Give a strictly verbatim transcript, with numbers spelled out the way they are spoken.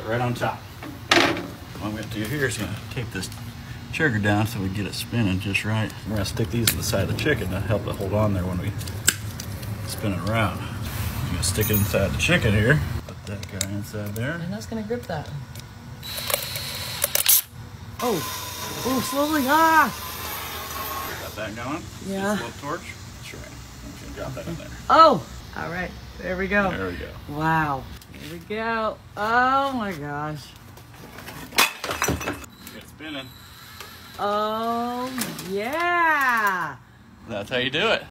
it right on top. What I'm going to do here is going to tape this trigger down so we get it spinning just right. We're going to stick these to the side of the chicken to help it hold on there when we spin it around. I'm going to stick it inside the chicken here. Put that guy inside there. And that's going to grip that. Oh, oh, slowly, ah! Got that going? Yeah. Just a little torch. That's right. I'm just going to drop that in there. Oh, all right. There we go. There we go. Wow. Here we go. Oh my gosh. Get spinning. Oh, yeah. That's how you do it.